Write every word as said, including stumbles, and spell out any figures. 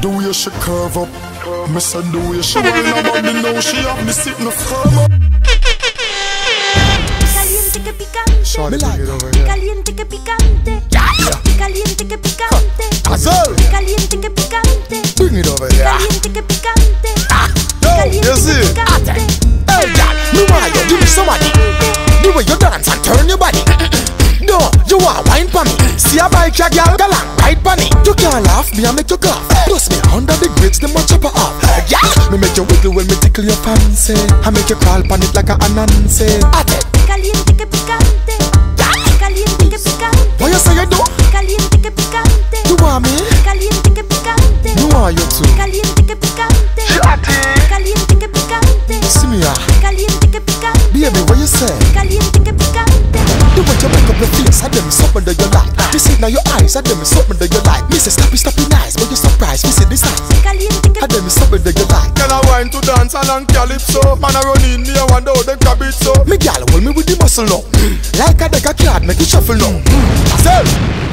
The way she curve up, me say the way she whine about me now she have me sitting firm up. Caliente que picante, Me like it over here. caliente que picante, caliente que picante, Azul, caliente que picante, bring it over here. caliente que picante, Yo, you caliente see? que picante. Hey, girl, me want you give me somebody. The way you dance and turn your body. No, you want wine for me. See a bike, ya girl, go long, ride for me. You can't laugh, me I make you cough. Plus me under the grits, them a chop her off. Yeah, me make you wiggle when me tickle your fancy. I make you crawl pon it like a Anansi. Caliente que picante, caliente que picante. What you say you do? Caliente que picante, You want me? caliente que picante, You want you too? caliente que picante, caliente que picante, See me ah, caliente que picante, baby, what you say? caliente que picante. The way you make up your face, I them is something that you like. Me see now your eyes, I them is something that you like. Me say stop it, stop it nice, but you surprised. Me see this eyes, Caliente que I them is something that you like. Can I wine to dance along calypso? Man I run in me I wonder how them grab it so. Me gal hold me with the muscle now. Like a deck of card, make it shuffle now. Selves.